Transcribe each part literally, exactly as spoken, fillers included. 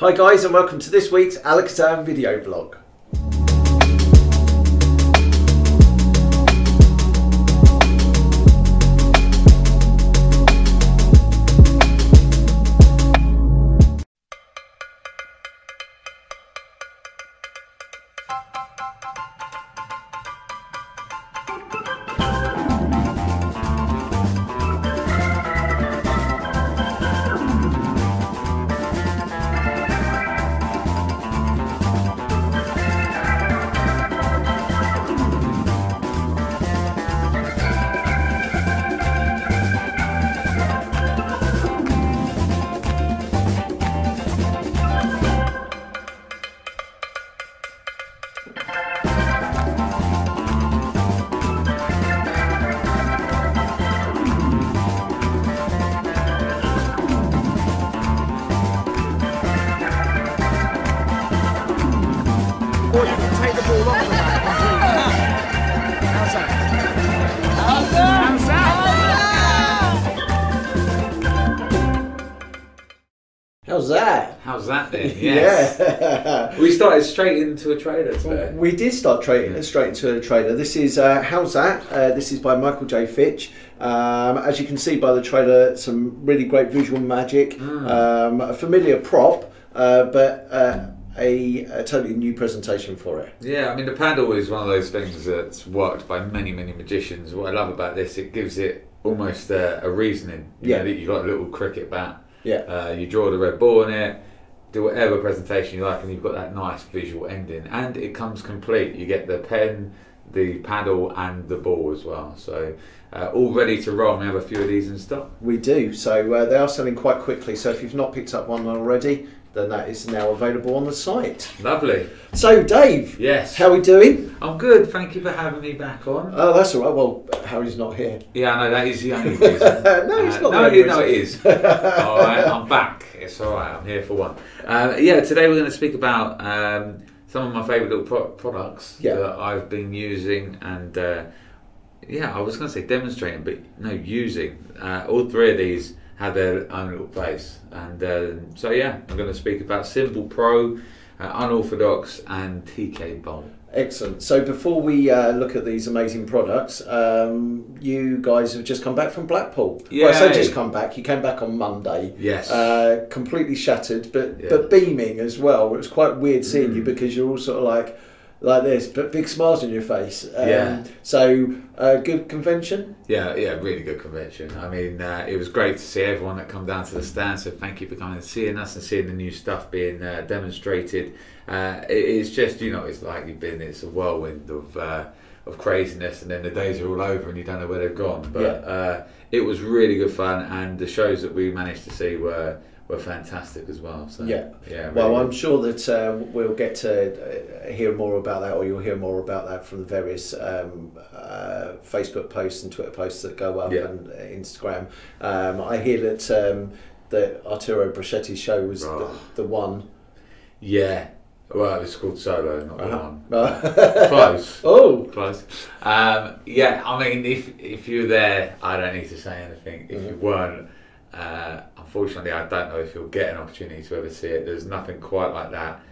Hi guys, and welcome to this week's Alakazam Video Blog. Or you can take the ball off the back completely. How's that? How's that? How's that? How's that then? Yes. Yeah. We started straight into a trailer today. We did start tra Yeah. straight into a trailer. This is uh, How's That? Uh, this is by Michael J. Fitch. Um, as you can see by the trailer, some really great visual magic, Mm. um, a familiar prop, uh, but uh, a, a totally new presentation for it. Yeah, I mean the paddle is one of those things that's worked by many, many magicians. What I love about this, it gives it almost a, a reasoning. You Yeah. know, that you've got a little cricket bat. Yeah. Uh, you draw the red ball on it, do whatever presentation you like, and you've got that nice visual ending. And it comes complete. You get the pen, the paddle, and the ball as well. So uh, all ready to roll. We have a few of these in stock. We do. So uh, they are selling quite quickly. So if you've not picked up one already, then that is now available on the site. Lovely. So Dave, Yes. how are we doing? I'm good. Thank you for having me back on. Oh, that's all right. Well, Harry's not here. Yeah, I know that is the only reason. No, it's Uh, not no, the only it, no, it reason. is. All right, I'm back. It's all right. I'm here for one. Uh, yeah, today we're going to speak about um, some of my favourite little pro products Yeah. that I've been using, and uh, yeah, I was going to say demonstrating, but no, using. Uh, all three of these have their own little place, and uh, so yeah, I'm going to speak about Symbol Pro, uh, Unorthodox, and T K Bolt. Excellent. So before we uh, look at these amazing products, um, you guys have just come back from Blackpool. Well, I say Yay. just come back. You came back on Monday. Yes. Uh, completely shattered, but Yeah. but beaming as well. It was quite weird seeing Mm. you because you're all sort of like like this, but big smiles on your face. Um, Yeah. So uh, good convention. Yeah, yeah, really good convention. I mean, uh, it was great to see everyone that come down to the stand. So thank you for coming and seeing us and seeing the new stuff being uh, demonstrated. Uh, it, it's just, you know, it's like you've been. It's a whirlwind of uh, of craziness, and then the days are all over and you don't know where they've gone. But Yeah. uh, it was really good fun, and the shows that we managed to see were were fantastic as well. So Yeah. yeah. Well, really I'm good. sure that uh, we'll get to uh, hear more about that, or you'll hear more about that from the various um, uh, Facebook posts and Twitter posts that go up, Yeah. and uh, Instagram. Um, I hear that um, that Arturo Brachetti's show was Oh. the, the one. Yeah. Well, it was called Solo, not the Uh-huh. one. Close. Oh, Close. Um, yeah, I mean, if if you're there, I don't need to say anything. If you weren't, uh, unfortunately, I don't know if you'll get an opportunity to ever see it. There's nothing quite like that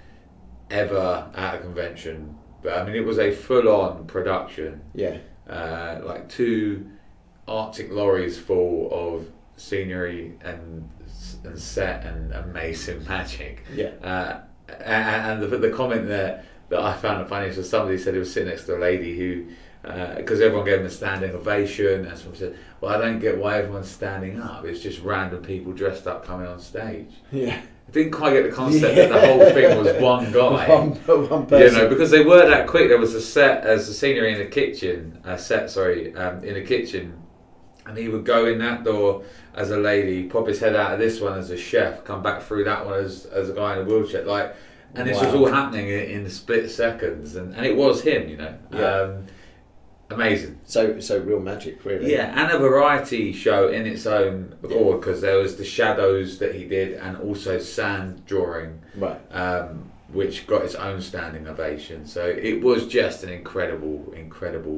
ever at a convention. But I mean, it was a full-on production. yeah, Uh, like two Arctic lorries full of scenery and and set and amazing magic. yeah, Uh, and, and the, the comment there that I found funny was somebody said he was sitting next to a lady who, because uh, everyone gave him a standing ovation, and someone said, "Well, I don't get why everyone's standing up. It's just random people dressed up coming on stage." yeah. I didn't quite get the concept that the whole thing was one guy. One, one You person. know, because they were that quick. There was a set as a scenery in a kitchen, a set, sorry, um, in a kitchen, and he would go in that door as a lady, pop his head out of this one as a chef, come back through that one as, as a guy in a wheelchair, like, and this was Wow. all happening in, in split seconds, and, and it was him, you know, Yeah. um, amazing. So, so real magic, really. Yeah, and a variety show in its own accord, because there was the shadows that he did, and also sand drawing, Right. um, which got its own standing ovation. So it was just an incredible, incredible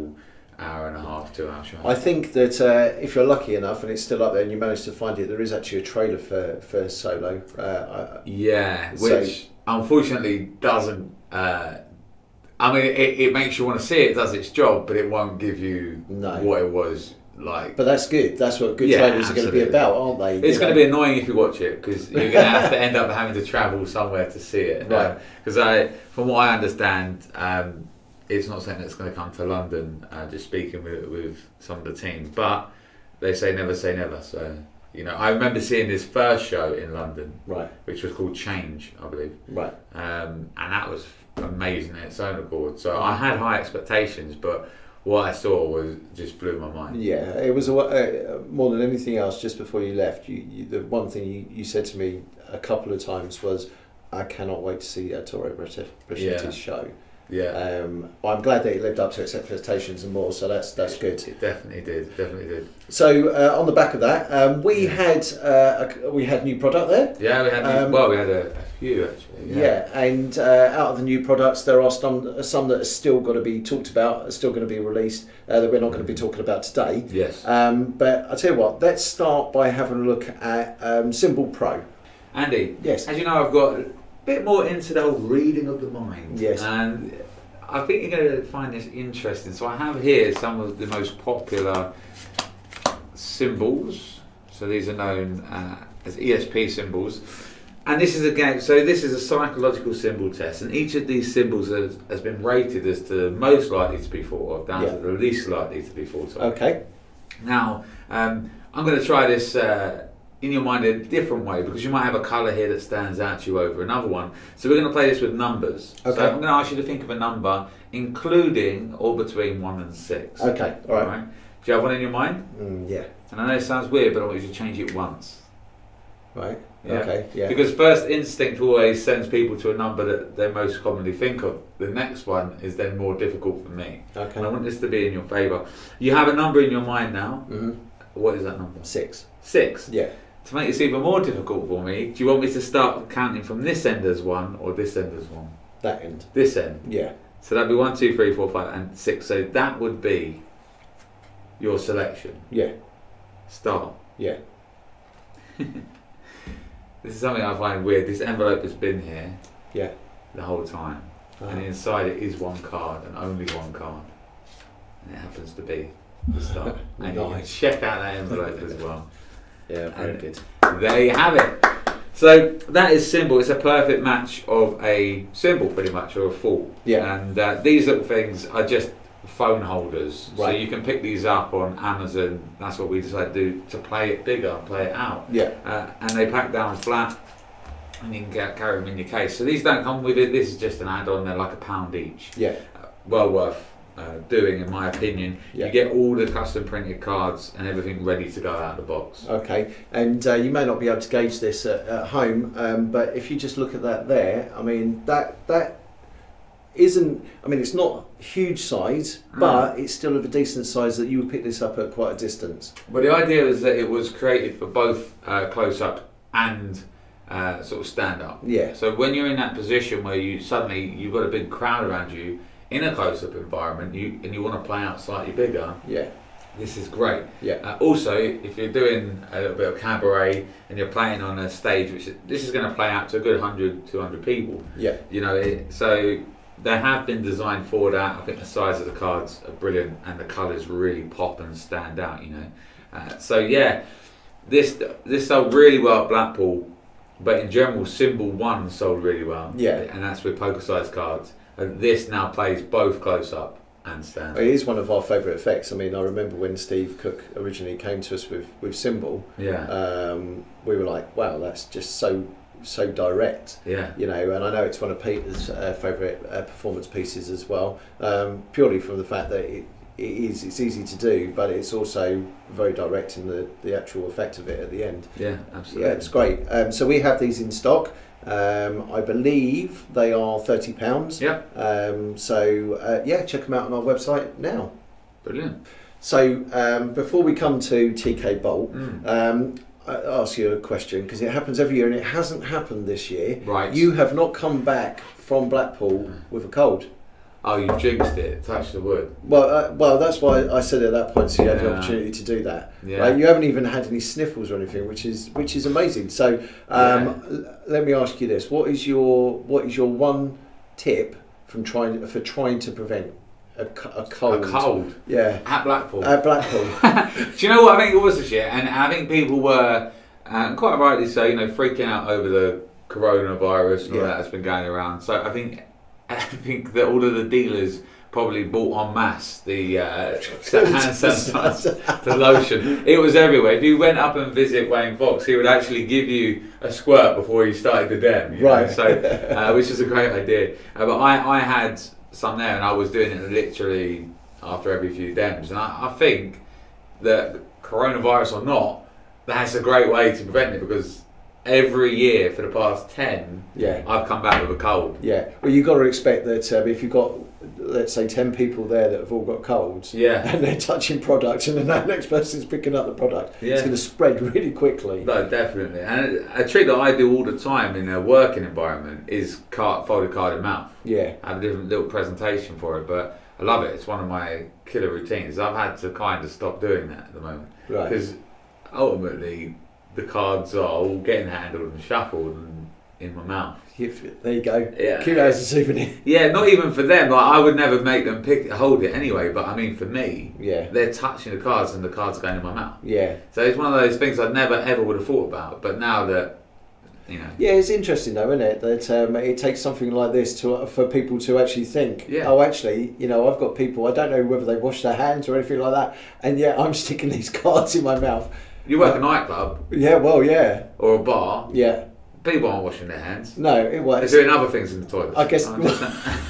hour and a half, two hour show. I think that uh, if you're lucky enough and it's still up there and you manage to find it, there is actually a trailer for, for Solo. Uh, yeah, so, which unfortunately doesn't. Uh, I mean, it, it makes you want to see it, does its job, but it won't give you no. what it was like. But that's good. That's what good yeah, trailers absolutely. are going to be about, aren't they? It's going to be annoying if you watch it because you're going to have to end up having to travel somewhere to see it. Right. Because I, from what I understand, um, it's not something that's going to come to London. Uh, just speaking with with some of the team, but they say never say never. So you know, I remember seeing this first show in London, right, which was called Change, I believe, right, um, and that was amazing in its own accord. So I had high expectations, but what I saw was just blew my mind. Yeah, it was a, uh, more than anything else. Just before you left, you, you the one thing you, you said to me a couple of times was, "I cannot wait to see Arturo Brachetti's Yeah. show." Yeah, um, I'm glad that it lived up to its expectations and more. So that's that's good. It definitely did. Definitely did. So uh, on the back of that, um, we had uh, a, we had new product there. Yeah, we had new, Um, well, we had a, a few actually. Yeah, Yeah, and uh, out of the new products, there are some some that are still got to be talked about, are still going to be released uh, that we're not going to be talking about today. yes. Um, but I tell you what, let's start by having a look at um, Symbol Pro. Andy, Yes. as you know, I've got a bit more into the whole reading of the mind. Yes. And I think you're going to find this interesting. So I have here some of the most popular symbols. So these are known uh, as E S P symbols. And this is a game, so this is a psychological symbol test, and each of these symbols has, has been rated as to most likely to be thought of down Yeah. to the least likely to be thought of. Okay. Now, um, I'm going to try this uh, in your mind in a different way, because you might have a colour here that stands out to you over another one. So we're going to play this with numbers. Okay. So I'm going to ask you to think of a number including or between one and six. Okay. All right. All right? Do you have one in your mind? Mm, yeah. And I know it sounds weird, but I want you to change it once. Right. Yeah. Okay. Yeah. Because first instinct always sends people to a number that they most commonly think of. The next one is then more difficult for me. Okay. And I want this to be in your favour. You have a number in your mind now. Mm-hmm. What is that number? Six. Six. Yeah. To make this even more difficult for me, do you want me to start counting from this end as one or this end as one? That end. This end. Yeah. So that'd be one, two, three, four, five, and six. So that would be your selection. Yeah. Start. Yeah. This is something I find weird. This envelope has been here Yeah. the whole time. Uh, And inside it is one card and only one card. And it happens to be the start. And you can Nice. check out that envelope as well. yeah. Very and- good. There you have it. So that is symbol. It's a perfect match of a symbol, pretty much, or a thought. Yeah. And uh, these little things are just phone holders. So Right. you can pick these up on Amazon. That's what we decided to do, to play it bigger and play it out. Yeah. Uh, and they pack down flat, and you can get, carry them in your case. So these don't come with it. This is just an add-on. They're like a pound each. Yeah. Uh, well worth uh, doing, in my opinion. Yeah. You get all the custom printed cards and everything ready to go out of the box. Okay, and uh, you may not be able to gauge this at, at home, um, but if you just look at that there, I mean, that that isn't, I mean, it's not huge size, but it's still of a decent size that you would pick this up at quite a distance. But the idea is that it was created for both uh, close-up and uh, sort of stand-up. Yeah. So when you're in that position where you suddenly, you've got a big crowd around you in a close-up environment, you and you want to play out slightly bigger, Yeah. this is great. Yeah. Uh, also, if you're doing a little bit of cabaret and you're playing on a stage, which is, this is going to play out to a good one hundred, two hundred people. Yeah. You know, it, so they have been designed for that. I think the size of the cards are brilliant and the colours really pop and stand out, you know. Uh, so yeah, this this sold really well at Blackpool, but in general, Symbol one sold really well. Yeah. And that's with poker sized cards. And this now plays both close up and stand up. It is one of our favourite effects. I mean, I remember when Steve Cook originally came to us with, with Symbol, Yeah. um, we were like, wow, that's just so so direct. Yeah. You know, and I know it's one of Peter's uh, favourite uh, performance pieces as well, um, purely from the fact that it, it is it's easy to do, but it's also very direct in the, the actual effect of it at the end. Yeah, absolutely. Yeah, it's great. Um, so we have these in stock. Um, I believe they are thirty pounds. Yeah. Um, so uh, yeah, check them out on our website now. Brilliant. So um, before we come to T K Bolt, Mm. um, I ask you a question because it happens every year and it hasn't happened this year. Right. You have not come back from Blackpool with a cold. Oh, you jinxed it. Touch the wood. Well, uh, well, that's why I said at that point. So you had the Yeah. opportunity to do that. Yeah. Right? You haven't even had any sniffles or anything, which is which is amazing. So um, l- let me ask you this: what is your what is your one tip from trying for trying to prevent a, co- a cold? A cold. Yeah. At Blackpool. At Blackpool. Do you know what I think it was this year? And I think people were, uh, quite rightly so, you know, freaking out over the coronavirus and all Yeah. that that's been going around. So I think I think that all of the dealers probably bought en masse the uh, hand sanitizer, the lotion. It was everywhere. If you went up and visit Wayne Fox, he would actually give you a squirt before you started the den. You Right. know? So, uh, which is a great idea. Uh, but I, I had some there, and I was doing it literally after every few dems. And I, I think that coronavirus or not, that's a great way to prevent it, because every year for the past ten, Yeah. I've come back with a cold. Yeah. Well, you've got to expect that um, if you've got, let's say, ten people there that have all got colds, Yeah. and they're touching product, and then that next person's picking up the product, Yeah. it's going to spread really quickly. No, definitely. And a trick that I do all the time in a working environment is card, folded card in mouth. Yeah. I have a different little presentation for it, but I love it. It's one of my killer routines. I've had to kind of stop doing that at the moment. Right. Because ultimately, the cards are all getting handled and shuffled and in my mouth. If- There you go. Yeah. Keep that as a souvenir. Yeah, not even for them. Like, I would never make them pick hold it anyway. But I mean, for me, Yeah. they're touching the cards and the cards are going in my mouth. Yeah. So it's one of those things I never ever would have thought about. But now that, you know, Yeah, it's interesting though, isn't it? That um, it takes something like this to for people to actually think, Yeah. oh, actually, you know, I've got people, I don't know whether they wash their hands or anything like that, and yet I'm sticking these cards in my mouth. you work a nightclub Yeah, well, yeah. or a bar, Yeah. people aren't washing their hands. No, it They're was. doing other things in the toilet. I guess. I'm just-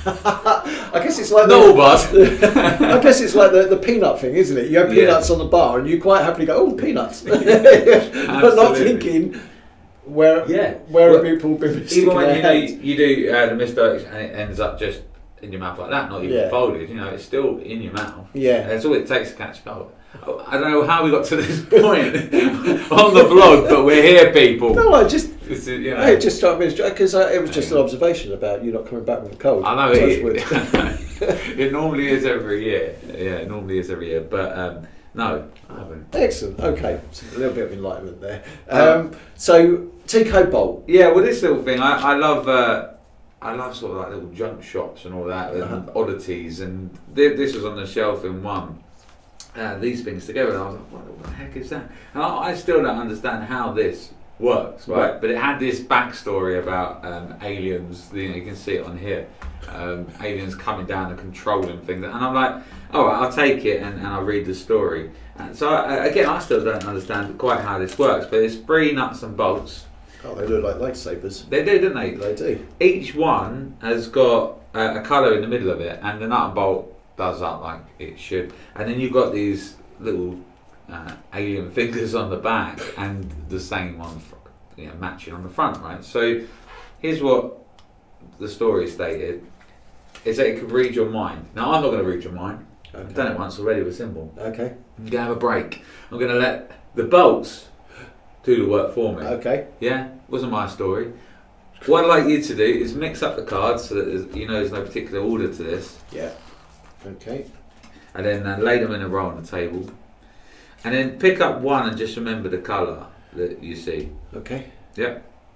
I guess it's like Not all the, bars. I guess it's like the, the peanut thing, isn't it? You have Yeah. peanuts on the bar, and you quite happily go, "Oh, peanuts," but not Absolutely. thinking where Yeah. where Well, are people been sticking Even when their you know hands? you do uh, the misdirection and it ends up just in your mouth like that, not even Yeah. folded. You know, it's still in your mouth. Yeah. That's all it takes to catch a cold. I don't know how we got to this point on the vlog, but we're here, people. No, I just. This is, you know, It just struck me because uh, it was just an observation about you not coming back with a cold. I know Touch it, wood. it normally is every year. Yeah, it normally is every year. But um, no, I haven't. Excellent. Okay, so a little bit of enlightenment there. Um, Um, so Tico Bolt. Yeah, well, this little thing, I, I love. Uh, I love sort of like little junk shops and all that, and Uh-huh. oddities. And th- this was on the shelf in one. Uh, these things together, and I was like, what the heck is that? And I, I still don't understand how this works, right? Right. But it had this backstory about um, aliens. You know, you can see it on here. Um, aliens coming down and controlling things, and I'm like, all right, I'll take it and, and I'll read the story. And so I, again, I still don't understand quite how this works, but it's three nuts and bolts. Oh, they look like lightsabers. They do, don't they? They do. Each one has got uh, a colour in the middle of it, and the nut and bolt does that like it should. And then you've got these little uh, alien figures on the back, and the same on, fr- you know, matching on the front, right? So here's what the story stated: is that it could read your mind. Now I'm not going to read your mind. Okay. I've done it once already with Symbol. Okay. I'm going to have a break. I'm going to let the bolts do the work for me. Okay. Yeah, wasn't my story. What I'd like you to do is mix up the cards so that there's, you know there's no particular order to this, Yeah. Okay. and then uh, lay them in a row on the table, and then pick up one and just remember the colour that you see. Okay. Yeah.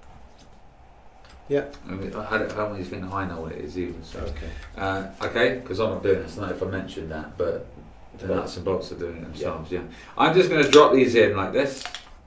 Yeah. I, mean, I, don't, I don't want you to think I know what it is even. So, Okay. uh, okay, because I'm not doing this tonight if I mentioned that, but the Well, nuts and bolts are doing it themselves. Yeah. I'm just going to drop these in like this.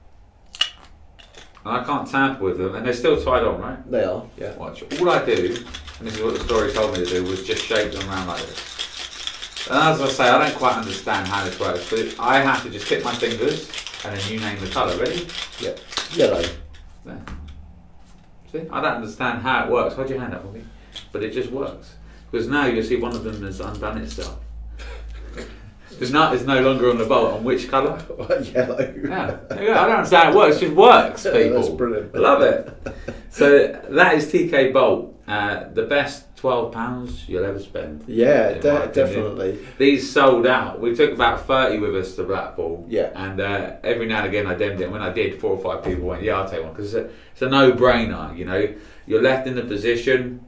And I can't tamper with them, and they're still tied on, right? They are. Yeah. Watch. All I do, and this is what the story told me to do, was just shake them around like this. And as I say, I don't quite understand how this works, but I have to just tip my fingers, and then you name the colour. Ready? Yeah. Yellow. There. See? I don't understand how it works. Hold your hand up for me. But it just works. Because now you'll see one of them has undone itself. The nut is no longer on the bolt. On which colour? Yellow. Yeah. There you go. I don't understand how it works. It just works, people. That's brilliant. Love it. So that is T K Bolt. Uh, the best twelve pounds you'll ever spend. Yeah, in de- my opinion. definitely. These sold out. We took about thirty with us to Blackpool. Yeah. And uh, every now and again I demmed it. And when I did, four or five people went, yeah, I'll take one. Because it's a, it's a no-brainer, you know. You're left in the position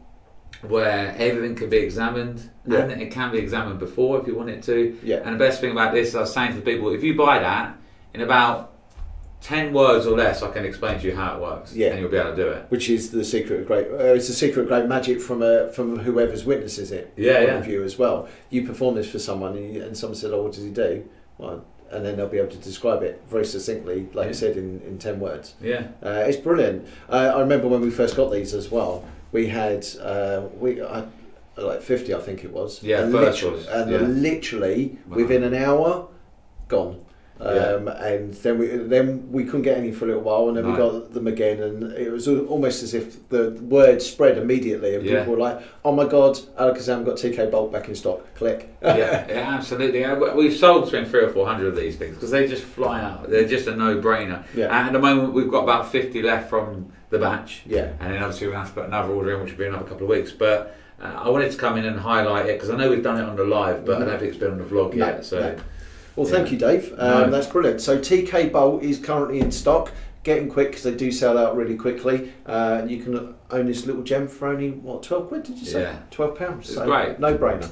where everything can be examined, Yeah. and it can be examined before if you want it to. Yeah. And the best thing about this, I was saying to people, if you buy that, in about ten words or less, I can explain to you how it works, Yeah. and you'll be able to do it. Which is the secret of great. Uh, it's the secret of great magic from a from whoever's witnesses it. Yeah, point yeah. of view as well. You perform this for someone, and, you, and someone said, "Oh, what does he do?" Well, and then they'll be able to describe it very succinctly, like Yeah. you said, in, in ten words. Yeah. Uh, it's brilliant. Uh, I remember when we first got these as well. We had uh, we uh, like fifty, I think it was. Yeah, and first literally, was, and yeah. literally Wow. within an hour, gone. Yeah. Um, and then we then we couldn't get any for a little while, and then we Right. got them again, and it was al- almost as if the word spread immediately, and Yeah. people were like, "Oh my God, Alakazam got T K Bolt back in stock." Click. yeah, yeah, absolutely. Uh, we- We've sold between three or four hundred of these things because they just fly out. They're just a no-brainer. Yeah. And at the moment, we've got about fifty left from the batch. Yeah. And then obviously we'll have to put another order in, which will be another couple of weeks. But uh, I wanted to come in and highlight it because I know we've done it on the live, but Mhm. I don't think it's been on the vlog No, yet. So. no. Well, Yeah. thank you, Dave. Um, No. That's brilliant. So T K Bolt is currently in stock. Getting quick because they do sell out really quickly. Uh, you can own this little gem for only what twelve quid? Did you say? Yeah. Twelve pounds. It's great. No brainer.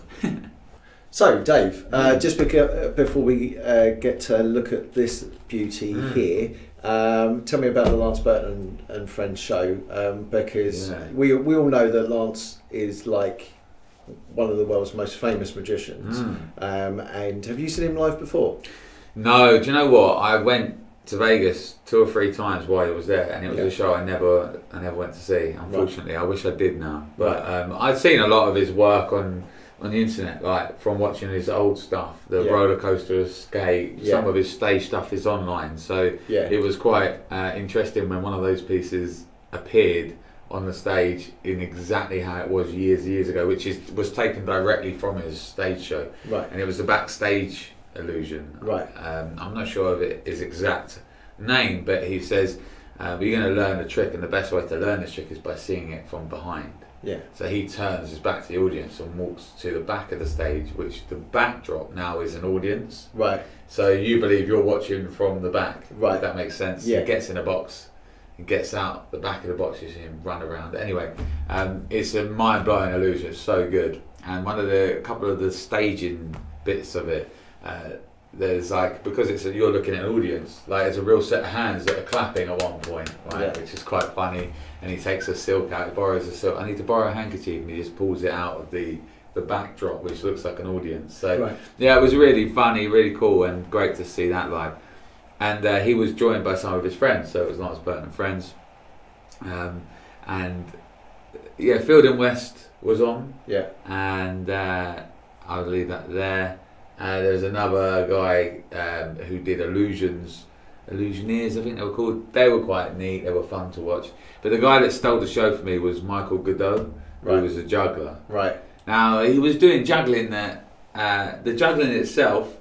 So, Dave, uh, Mm. just beca- before we uh, get to look at this beauty Mm. here, um, tell me about the Lance Burton and, and Friends show, um, because Yeah. we we all know that Lance is like one of the world's most famous magicians. Mm. Um, and have you seen him live before? No, do you know what? I went to Vegas two or three times while he was there, and it was Yeah. a show I never, I never went to see. Unfortunately, I wish I did now. But Right. um, I'd seen a lot of his work on on the internet, like from watching his old stuff, the Yeah. roller coaster escape. Yeah. Some of his stage stuff is online, so Yeah. it was quite uh, interesting when one of those pieces appeared on the stage in exactly how it was years years ago, which is was taken directly from his stage show, Right. and it was the backstage illusion. Right. Um, I'm not sure of it, his exact name, but he says uh, you're going to learn a trick, and the best way to learn this trick is by seeing it from behind. Yeah. So he turns his back to the audience and walks to the back of the stage, which the backdrop now is an audience. Right. So you believe you're watching from the back. Right. If that makes sense. Yeah. He gets in a box and gets out the back of the box. You see him run around. Anyway, um, it's a mind-blowing illusion. It's so good. And one of the a couple of the staging bits of it, uh, there's like, because it's a, you're looking at an audience, like there's a real set of hands that are clapping at one point, right? Yeah. Which is quite funny. And he takes a silk out, he borrows a silk. I need to borrow a handkerchief, and he just pulls it out of the the backdrop, which looks like an audience. So Right. yeah, it was really funny, really cool, and great to see that live. And uh, he was joined by some of his friends, so it was Lance Burton and Friends. Um, and yeah, Field and West was on, Yeah. and uh, I'll leave that there. Uh, there's another guy um, who did illusions, Illusioneers, I think they were called. They were quite neat. They were fun to watch. But the guy that stole the show for me was Michael Godot, Right. who was a juggler. Right. Now he was doing juggling that. Uh, the juggling itself,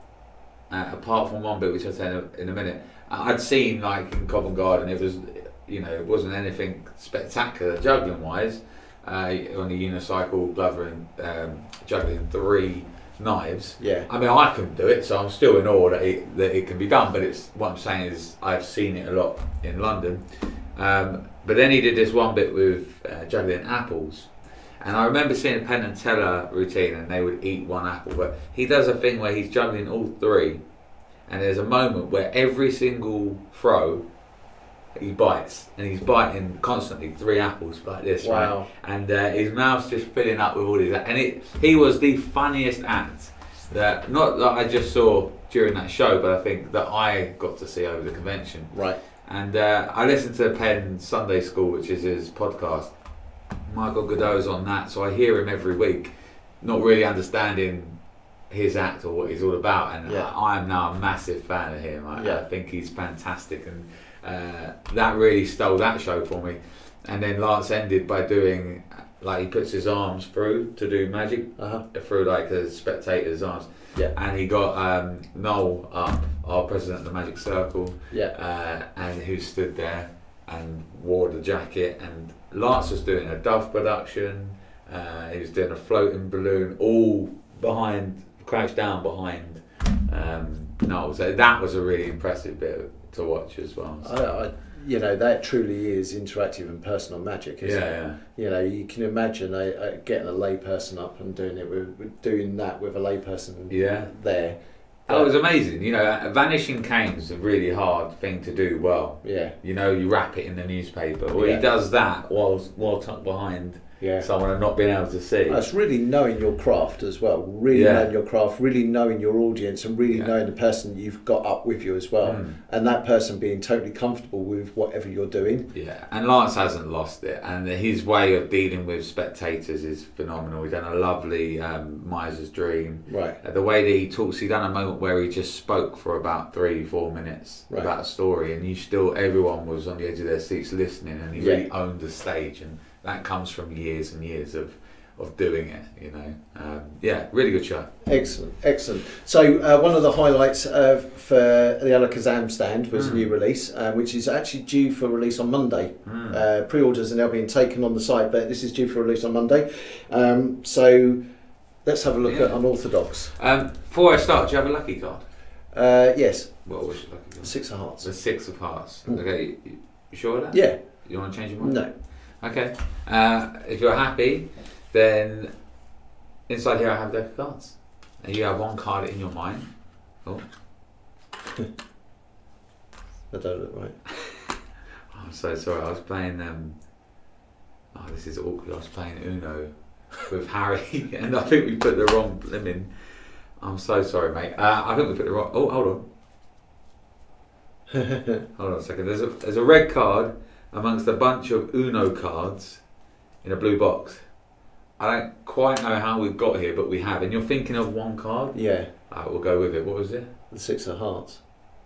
uh, apart from one bit which I'll say in a, in a minute, I- I'd seen like in Covent Garden. It was, you know, it wasn't anything spectacular juggling wise. Uh, on a unicycle, Glover and um, juggling three knives. Yeah. I mean, I couldn't do it, so I'm still in awe that it, that it can be done. But it's what I'm saying is I've seen it a lot in London. Um, but then he did this one bit with uh, juggling apples. And I remember seeing a Penn and Teller routine, and they would eat one apple. But he does a thing where he's juggling all three, and there's a moment where every single throw he bites, and he's biting constantly three apples like this. Wow. Right? And uh, his mouth's just filling up with all these. And it, he was the funniest act that not that I just saw during that show, but I think that I got to see over the convention. Right. And uh, I listened to Penn Sunday School, which is his podcast. Michael Godot's on that, so I hear him every week, not really understanding his act or what he's all about. And Yeah. I, I'm now a massive fan of him. I, Yeah. I think he's fantastic, and uh, that really stole that show for me. And then Lance ended by doing, like, he puts his arms through to do magic, Uh-huh. through like a spectator's arms. Yeah. And he got um, Noel up, our president of the Magic Circle, Yeah. uh, and who stood there and wore the jacket. And Lance was doing a dove production. Uh, he was doing a floating balloon, all behind, crouched down behind um, Noel. So that was a really impressive bit to watch as well. So. I, I, you know, that truly is interactive and personal magic, isn't Yeah, it? yeah. You know, you can imagine a, a, getting a layperson up and doing it with, with doing that with a layperson Yeah. there. That was amazing. You know, Vanishing Cane's a really hard thing to do well. Yeah. You know, you wrap it in the newspaper. Well, Yeah. he does that while while tucked behind Yeah. someone and not being able to see. That's really knowing your craft as well. Really Yeah. knowing your craft, really knowing your audience, and really Yeah. knowing the person you've got up with you as well. Mm. And that person being totally comfortable with whatever you're doing. Yeah, and Lance hasn't lost it, and his way of dealing with spectators is phenomenal. He's done a lovely um, Miser's Dream. Right. Uh, the way that he talks, he done a moment where he just spoke for about three, four minutes Right. about a story, and you still, everyone was on the edge of their seats listening, and he Yeah. really owned the stage, and that comes from years and years of of doing it, you know. Um, yeah, really good show. Excellent, excellent. So uh, one of the highlights uh, for the Alakazam stand was Mm. a new release, uh, which is actually due for release on Monday. Mm. Uh, pre-orders are now being taken on the site, but this is due for release on Monday. Um, so let's have a look Yeah. at Unorthodox. Um, before I start, do you have a lucky card? Uh, yes, What was your lucky card? Six of Hearts. The Six of Hearts. Mm. Okay, you, you sure of that? Yeah, You want to change your mind? no. Okay. Uh, if you're happy, then inside here I have a deck of cards. And you have one card in your mind. Oh, I don't look right. I'm so sorry. I was playing. Um, oh, this is awkward. I was playing Uno with Harry, and I think we put the wrong blimmin'. I'm so sorry, mate. Uh, I think we put the wrong. Oh, hold on. Hold on a second. There's a there's a red card amongst a bunch of Uno cards in a blue box. I don't quite know how we've got here, but we have. And you're thinking of one card? Yeah, Alright, we'll go with it. What was it? the Six of Hearts.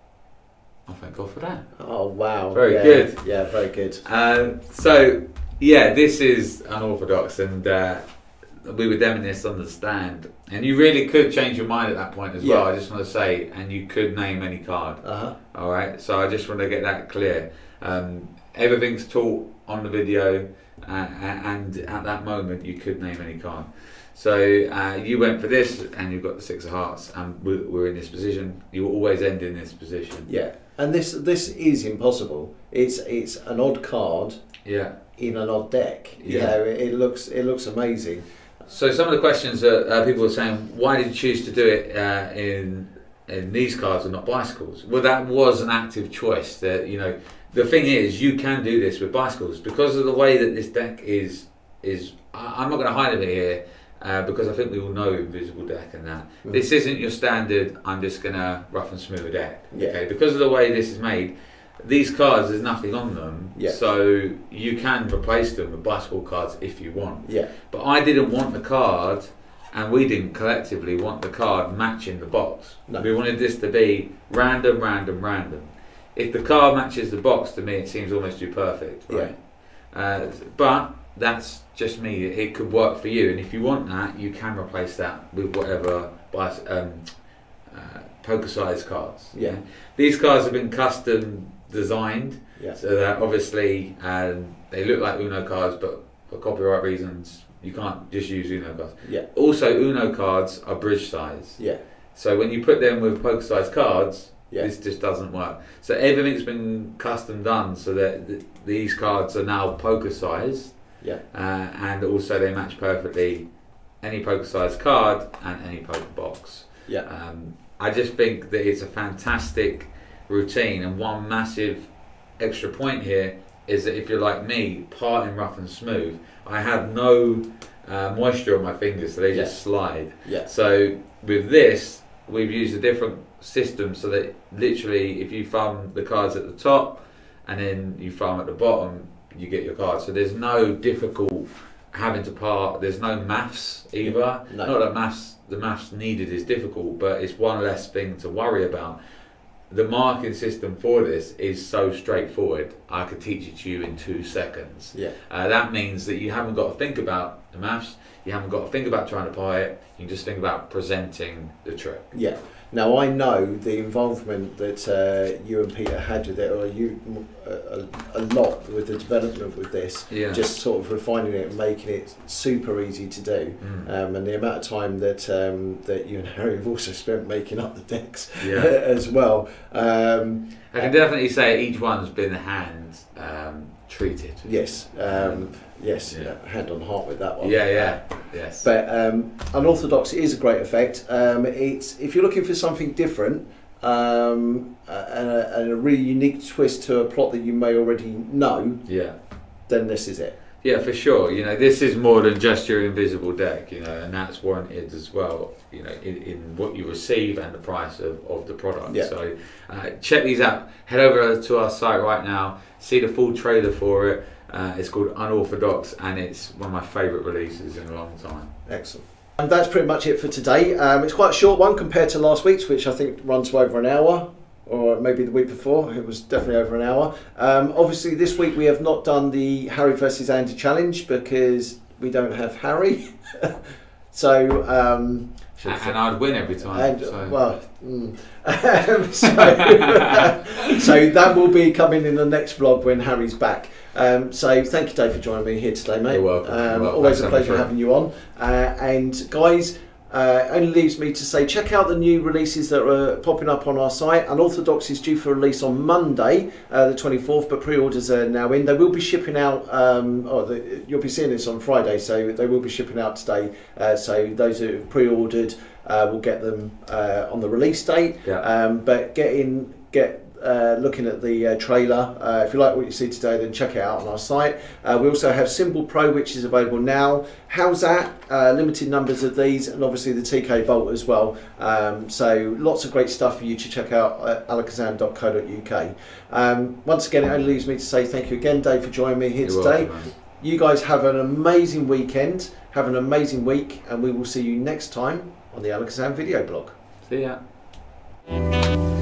Oh, thank God for that. Oh, wow. Very Yeah, good. Yeah, very good. Um, so, yeah, this is Unorthodox, and uh, we were demoing this on the stand. And you really could change your mind at that point as well, Yeah. I just want to say, and you could name any card. Uh-huh. Alright, so I just want to get that clear. Um, everything's taught on the video, uh, and at that moment you could name any card. So uh, you went for this, and you've got the Six of Hearts, and we're, we're in this position. You will always end in this position. Yeah, and this this is impossible. It's it's an odd card Yeah. in an odd deck. You Yeah. know, it, it looks it looks amazing. So some of the questions that uh, people were saying, why did you choose to do it uh, in in these cards and not bicycles? Well, that was an active choice. That, you know, the thing is, you can do this with bicycles because of the way that this deck is. Is I- I'm not going to hide it here. Uh, because I think we all know Invisible Deck and that. Mm. This isn't your standard, I'm just going to rough and smooth a deck. Yeah. Okay, because of the way this is made, these cards, there's nothing on them. Yeah. So you can replace them with bicycle cards if you want. Yeah, But I didn't want the card, and we didn't collectively want the card matching the box. No. We wanted this to be random, random, random. If the card matches the box, to me it seems almost too perfect. Right? Yeah. Uh, but that's just me. It could work for you, and if you want that, you can replace that with whatever bias, um, uh, poker size cards. Yeah. These cards have been custom designed, yeah, so that obviously um, they look like Uno cards, but for copyright reasons, you can't just use Uno cards. yeah, Also, Uno cards are bridge size, yeah, so when you put them with poker size cards, yeah. this just doesn't work. So everything's been custom done so that th these cards are now poker size. Yeah. Uh, and also they match perfectly any poker size card and any poker box. Yeah. Um, I just think that it's a fantastic routine, and one massive extra point here is that if you're like me, parting rough and smooth, I have no uh, moisture on my fingers, so they Yeah. just slide. Yeah. So with this, we've used a different system so that literally if you thumb the cards at the top and then you thumb at the bottom, you get your cards. So there's no difficult having to part, there's no maths either. No. Not that maths, the maths needed is difficult, but it's one less thing to worry about. The marking system for this is so straightforward. I could teach it to you in two seconds. Yeah. Uh, that means that you haven't got to think about the maths, you haven't got to think about trying to buy it, you can just think about presenting the trick. Yeah. Now I know the involvement that uh, you and Peter had with it, or you a, a lot with the development with this, yeah. just sort of refining it and making it super easy to do, mm. um, and the amount of time that um, that you and Harry have also spent making up the decks yeah. as well. Um, I can definitely say each one's been hand um, treated. Yes, um, yes, yeah. hand on heart with that one. Yeah, yeah, yes. But um, unorthodox is a great effect. Um, it's if you're looking for something different um, and, a, and a really unique twist to a plot that you may already know, yeah, then this is it. Yeah, for sure. You know, this is more than just your invisible deck, you know, and that's warranted as well, you know, in, in what you receive and the price of, of the product. Yeah. So uh, check these out. Head over to our site right now, see the full trailer for it. Uh, it's called Unorthodox, and it's one of my favourite releases in a long time. Excellent. And that's pretty much it for today. Um, it's quite a short one compared to last week's, which I think runs to over an hour. Or maybe the week before, it was definitely over an hour. Um, obviously, this week we have not done the Harry versus Andy challenge because we don't have Harry. so, um, and, and I'd win every time. And, so. Well, mm. so, so that will be coming in the next vlog when Harry's back. Um, so thank you, Dave, for joining me here today, mate. You're welcome. Um, well, always a pleasure having you on. Uh, and guys. Uh, only leaves me to say check out the new releases that are popping up on our site. Unorthodox is due for release on Monday, uh, the twenty-fourth, but pre-orders are now in. They will be shipping out, um, oh, the, you'll be seeing this on Friday, so they will be shipping out today. Uh, so those who have pre-ordered uh, will get them uh, on the release date. Yeah. Um, but get in, get Uh, looking at the uh, trailer. Uh, if you like what you see today, then check it out on our site. Uh, we also have Symbol Pro, which is available now. How's that? Uh, limited numbers of these, and obviously the T K Bolt as well. Um, so lots of great stuff for you to check out at alakazam dot co dot U K. Um, once again, it only leaves me to say thank you again, Dave, for joining me here You're today. welcome, you guys have an amazing weekend, have an amazing week, and we will see you next time on the Alakazam Video Blog. See ya.